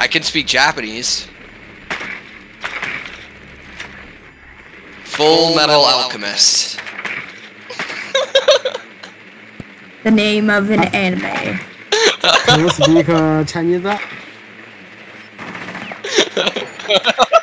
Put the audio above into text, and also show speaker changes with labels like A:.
A: I can speak Japanese. Full Metal Alchemist.
B: The name of an anime.
C: Can you speak Chinese?